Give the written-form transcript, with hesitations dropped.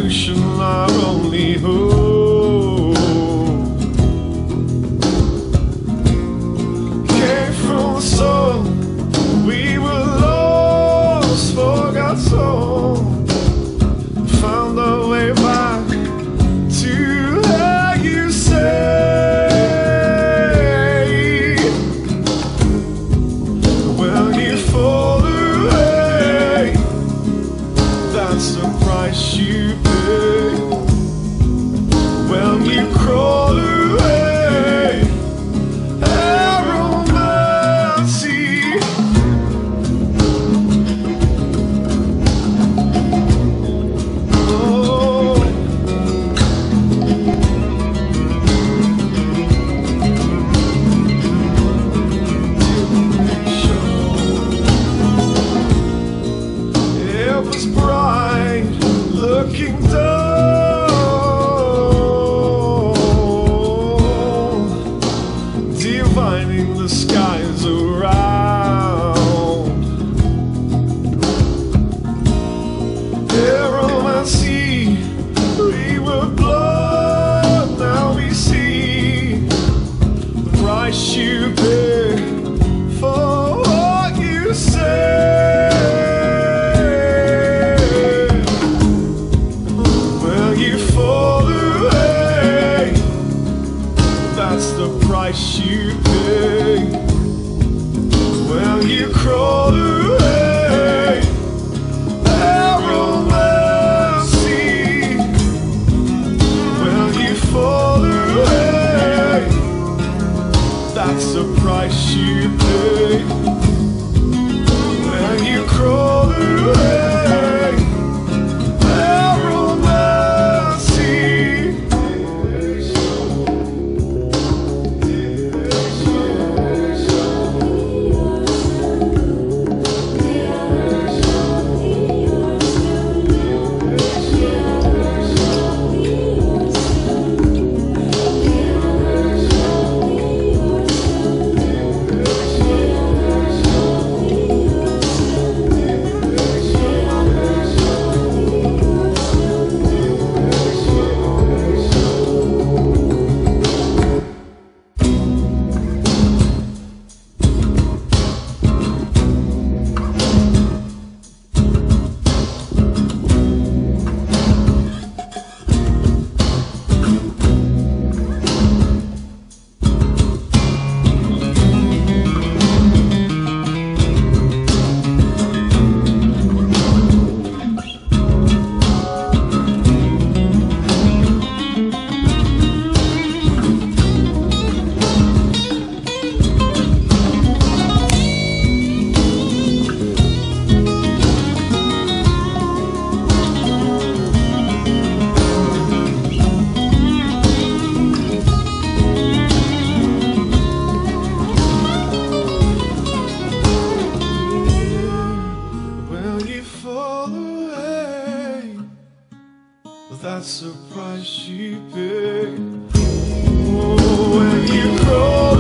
solution, our only hope. Came from the soul, we were lost, forgot soul. Found our way back to how you say. When you fall away, that's the price you pay. When you crawl away, Aeromancy. Oh. It was bright, looking down, divining the skies around. Aeromancy, we were blood, now we see the price you pay for what you say. When you fall away, that's the price you pay. When you crawl away, Aeromancy. When you fall away, that's the price you pay. When you crawl away, Aeromancy. Fall away, that's the price you pay. Oh, when you crawl